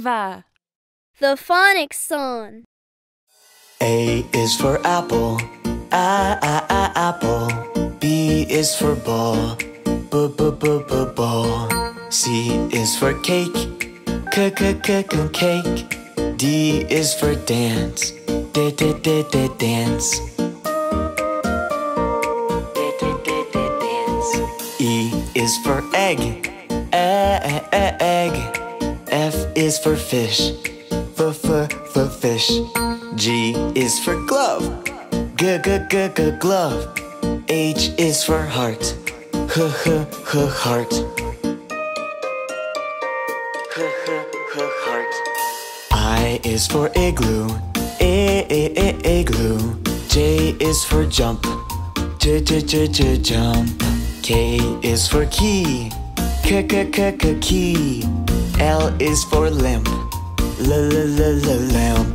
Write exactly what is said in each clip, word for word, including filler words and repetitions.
Eva. The phonics song. A is for apple, a a a apple. B is for ball, b b b b ball. C is for cake, c c c c cake. D is for dance, d d d d dance. D d d d dance. E is for egg, e e e egg. F is for fish, f f f fish. G is for glove, g g g g glove. H is for heart, h h h heart. H h h heart. I is for igloo, I I I igloo. J is for jump, j j j j jump. K is for key, k k k k key. L is for lamp, l l l l lamp.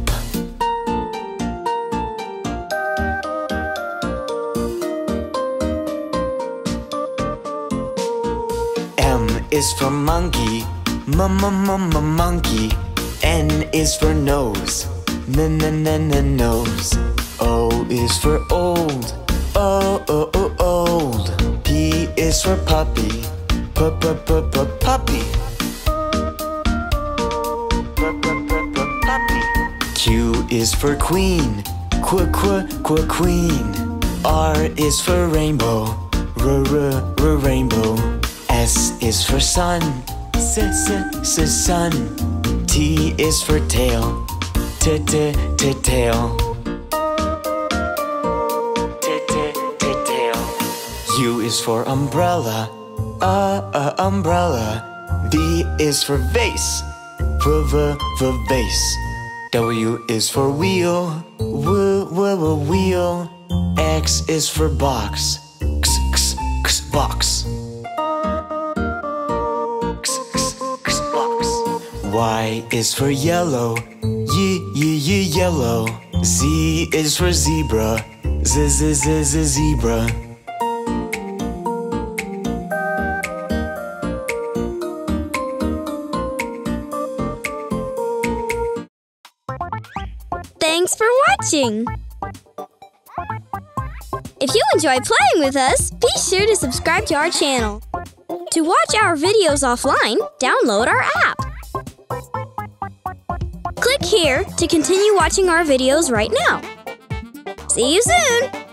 M is for monkey, m m m m monkey. N is for nose, n n n n nose. O is for old, o o o old. P is for puppy, p p p p puppy. P p p p puppy. Q is for queen, qu qu qu queen. R is for rainbow, r r r rainbow. S is for sun, s s s sun. T is for tail, t t t tail. T t t tail. U is for umbrella, uh uh umbrella. V is for vase, v v v vase. W is for wheel, w w w wheel. X is for box, x x x box. Y is for yellow, y y y yellow. Z is for zebra, z z z z zebra. Thanks for watching! If you enjoy playing with us, be sure to subscribe to our channel. To watch our videos offline, download our app. Click here to continue watching our videos right now. See you soon!